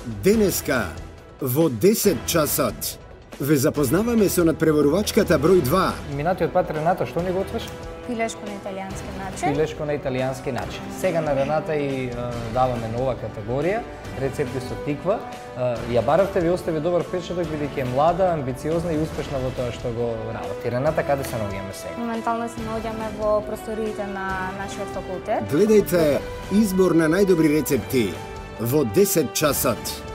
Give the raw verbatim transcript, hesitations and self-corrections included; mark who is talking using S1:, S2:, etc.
S1: Денеска во десет часот ве запознаваме со надпреварувачката број два.
S2: Минатиот пат Рената што ни готвиш?
S3: Пилешко на италијански начин.
S2: Пилешко на италијански начин. Сега на Рената и даваме нова категорија, рецепти со тиква. Ја баравте, ви остави добар впечаток бидејќи е млада, амбициозна и успешна во тоа што го работи. Рената, каде се наоѓаме сега?
S3: Моментално се наоѓаме во просториите на нашиот факултет.
S1: Гледајте избор на најдобри рецепти во десет часот.